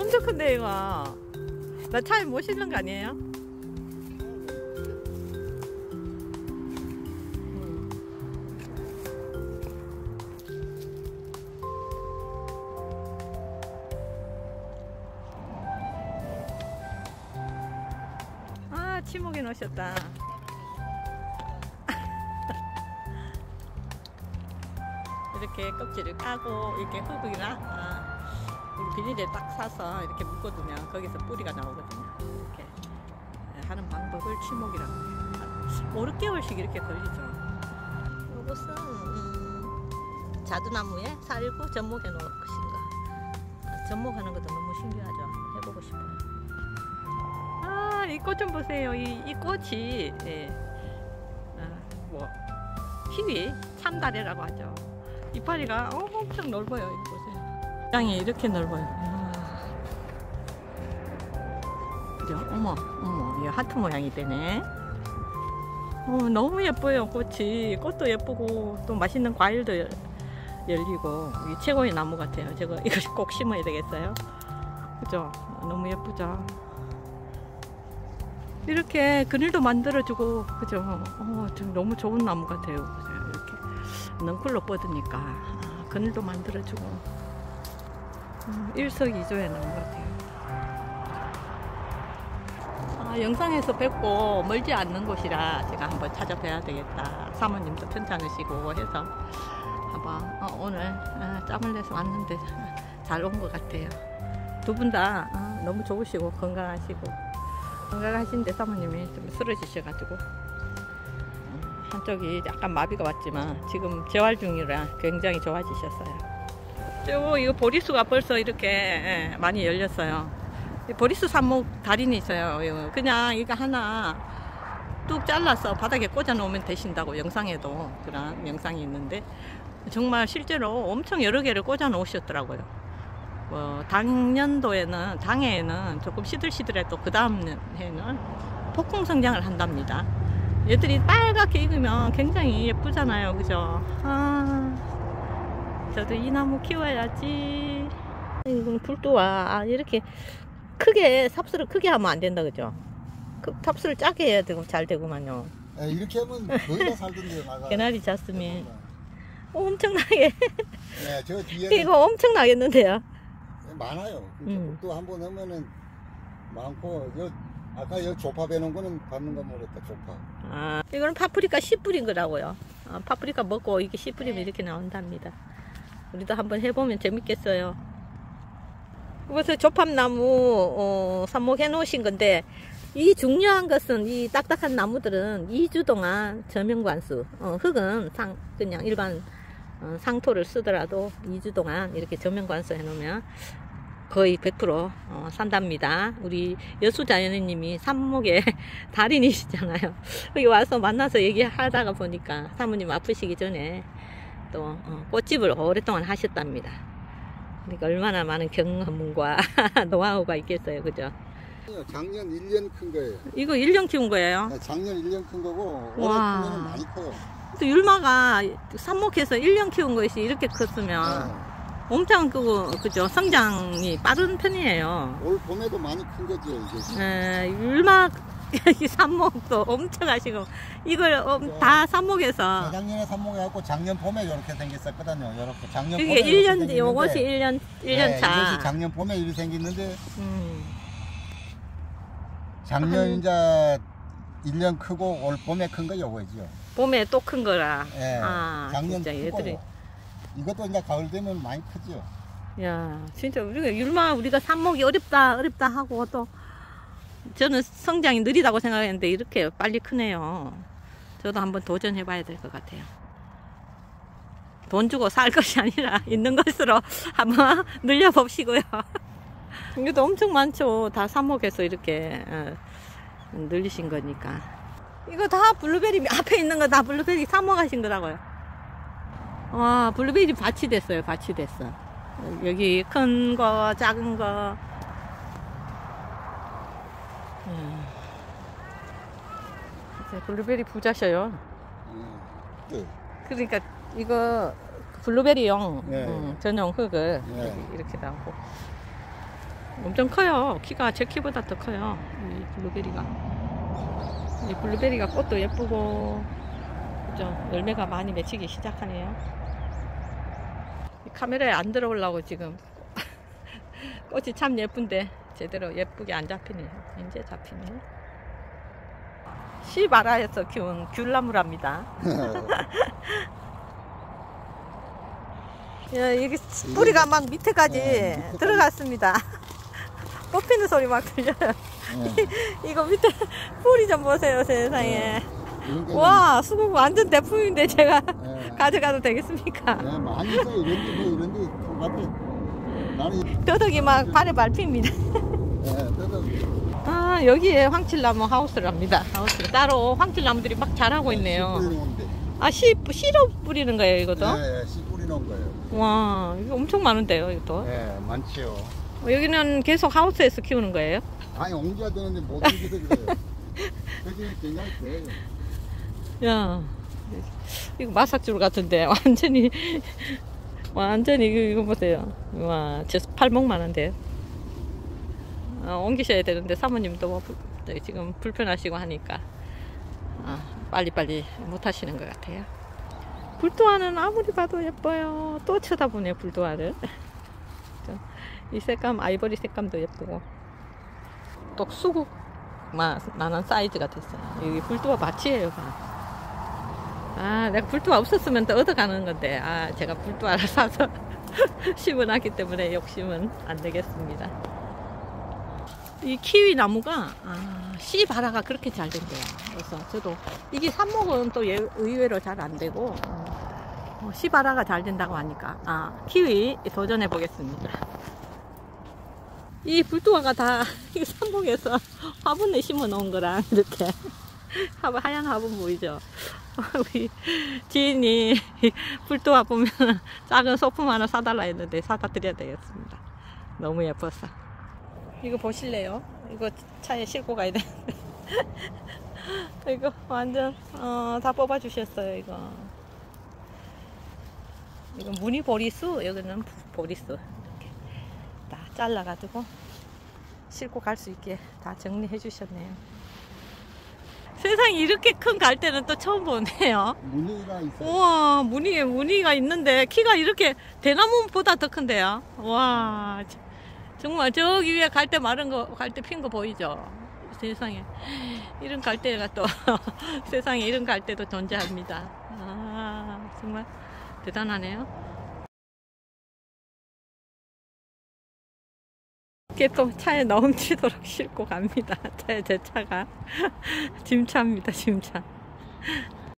엄청 큰데 이거. 나 차에 못 실는 거 아니에요? 아, 치목이 놓으셨다. 이렇게 껍질을 까고 이렇게 흙이나 우리 비닐에 딱 싸서 이렇게 묶어두면 거기서 뿌리가 나오거든요. 이렇게 하는 방법을 치목이라고 해요. 5, 6개월씩 이렇게 걸리죠. 이것은 자두나무에 살구 접목해 놓은 것인가. 접목하는 것도 너무 신기하죠. 해보고 싶어요. 아, 이 꽃 좀 보세요. 이 꽃이 뭐 키위 참다래라고 하죠. 이파리가 엄청 넓어요. 이거 보세요. 땅이 이렇게 넓어요. 그죠? 어머, 이 하트 모양이 되네. 너무 예뻐요. 꽃이. 꽃도 예쁘고 또 맛있는 과일도 열리고 이게 최고의 나무 같아요. 제가 이거 꼭 심어야 되겠어요. 그죠? 너무 예쁘죠? 이렇게 그늘도 만들어주고, 그죠? 좀 너무 좋은 나무 같아요. 이렇게 넝쿨로 뻗으니까 그늘도 만들어주고 일석이조의 나무 같아요. 영상에서 뵙고 멀지 않는 곳이라 제가 한번 찾아뵈야 되겠다. 사모님도 편찮으시고 해서 한번 오늘 짬을 내서 왔는데 잘 온 것 같아요. 두 분 다 너무 좋으시고 건강하신데 사모님이 좀 쓰러지셔가지고 한쪽이 약간 마비가 왔지만 지금 재활 중이라 굉장히 좋아지셨어요. 이거 보리수가 벌써 이렇게 많이 열렸어요. 보리수 삽목 달인이 있어요. 그냥 이거 하나 뚝 잘라서 바닥에 꽂아 놓으면 되신다고 영상에도 그런 영상이 있는데 정말 실제로 엄청 여러 개를 꽂아 놓으셨더라고요. 당해에는 조금 시들시들해도 그 다음 해는 폭풍 성장을 한답니다. 얘들이 빨갛게 익으면 굉장히 예쁘잖아요. 그죠? 저도 이 나무 키워야지. 이건 불도와 이렇게 크게 삽수를 크게 하면 안 된다. 그죠? 삽수를 작게 해야 되고 잘 되구만요. 이렇게 하면 거의 다 살던데요. 개나리 자스민 엄청나게 네, 저 뒤에 이거 엄청 나겠는데요. 많아요. 또 한번 하면은 많고 아까 여기 조파 베는 거는 밟는 거 모르겠다. 조파. 이거는 파프리카 씨 뿌린 거라고요. 파프리카 먹고 이게 씨 뿌리면 이렇게 나온답니다. 우리도 한번 해보면 재밌겠어요. 그래서 조팝나무 삽목해 놓으신 건데 이 중요한 것은 이 딱딱한 나무들은 2주 동안 저면관수 흙은 그냥 일반 상토를 쓰더라도 2주 동안 이렇게 저면관수 해 놓으면 거의 100% 산답니다. 우리 여수자연이님이 삽목의 달인이시잖아요. 여기 와서 만나서 얘기하다가 보니까 사모님 아프시기 전에 또 꽃집을 오랫동안 하셨답니다. 그러니까 얼마나 많은 경험과 노하우가 있겠어요. 그죠? 작년 1년 큰 거예요. 이거 1년 키운 거예요? 네, 작년 1년 큰 거고 올해 크면 많이 커요. 또 율마가 삽목해서 1년 키운 것이 이렇게 컸으면 엄청 그죠? 성장이 빠른 편이에요. 올 봄에도 많이 큰 거죠, 이게. 율마 삽목도 엄청 하시고 이걸 다 삽목해서 작년에 삽목해갖고 작년 봄에 이렇게 생겼었거든요. 이렇게 작년 그게 봄에 1년 요것이 1년 차. 이것이 작년 봄에 이렇게 생겼는데 작년 이제 1년 크고 올 봄에 큰 거 요거죠. 봄에 또 큰 거라. 예. 작년 진짜 얘들이. 이것도 이제 가을 되면 많이 크죠. 야, 진짜 우리가 삽목이 어렵다 하고 또 저는 성장이 느리다고 생각했는데 이렇게 빨리 크네요. 저도 한번 도전해 봐야 될 것 같아요. 돈 주고 살 것이 아니라 있는 것으로 한번 늘려 봅시고요. 이것도 엄청 많죠. 다 삽목해서 이렇게 늘리신 거니까. 이거 다 블루베리 앞에 있는 거 다 블루베리 삽목하신 거라고요. 와, 블루베리 밭이 됐어요. 밭이 됐어. 여기 큰 거, 작은 거. 블루베리 부자셔요. 그러니까 이거 블루베리용 전용 흙을 이렇게 나오고 엄청 커요. 키가 제 키보다 더 커요. 이 블루베리가. 이 블루베리가 꽃도 예쁘고, 그죠? 열매가 많이 맺히기 시작하네요. 이 카메라에 안 들어오려고 지금. 꽃이 참 예쁜데, 제대로 예쁘게 안 잡히네요. 이제 잡히네요. 시바라에서 키운 귤나무랍니다. 야, 이게 뿌리가 막 밑에까지 밑에까지. 들어갔습니다. 뽑히는 소리 막 들려요. 이거 밑에 뿌리 좀 보세요, 세상에. 와, 수국 완전 대품인데 제가 가져가도 되겠습니까? 네, 많이 있어요. 이런데 나는 더덕이 막 발에 밟힙니다. 떠덕. 아, 여기에 황칠나무 하우스랍니다. 하우스 따로 황칠나무들이 막 자라고 있네요. 아, 씨로 뿌리는 거예요, 이것도? 네, 씨 뿌리는 거예요. 와, 이거 엄청 많은데요, 이것도? 네, 많지요. 여기는 계속 하우스에서 키우는 거예요? 아니, 옮겨야 되는데 못 옮겨서 그래요. 그게 굉장히 돼요. 야, 이거 마삭줄 같은데 완전히 이거 보세요. 와, 저 팔목만 한데요. 옮기셔야 되는데 사모님도 뭐 지금 불편하시고 하니까 빨리빨리 못 하시는 것 같아요. 불도화는 아무리 봐도 예뻐요. 또 쳐다보네, 불도화를. 이 색감, 아이보리 색감도 예쁘고, 또 수국 나는 사이즈가 됐어요. 여기 불도화 밭이에요. 내가 불도화 없었으면 또 얻어가는 건데, 제가 불도화를 사서 심어놨기 때문에 욕심은 안 되겠습니다. 이 키위 나무가 씨 발화가 그렇게 잘 된대요. 그래서 저도 이게 삽목은 또 의외로 잘 안 되고 씨 발화가 잘 된다고 하니까 키위 도전해 보겠습니다. 이 불도화가 다 이 삽목에서 화분에 심어 놓은 거랑 이렇게 하얀 화분 보이죠? 우리 지인이 불도화 보면 작은 소품 하나 사달라 했는데 사다 드려야 되겠습니다. 너무 예뻐서. 이거 보실래요? 이거 차에 싣고 가야 되는데. 이거 완전 다 뽑아 주셨어요. 이거 무늬 보리수, 여기는 보리수 이렇게 다 잘라 가지고 싣고 갈 수 있게 다 정리해 주셨네요. 세상에 이렇게 큰 갈대는 또 처음 보네요. 무늬가 있어요. 우와, 무늬가 있는데 키가 이렇게 대나무보다 더 큰데요. 와, 정말 저기 위에 갈대 갈대 핀 거 보이죠? 세상에 이런 갈대가 또 세상에 이런 갈대도 존재합니다. 정말 대단하네요. 이렇게 또 차에 넘치도록 싣고 갑니다. 제 차가 짐차입니다, 짐차.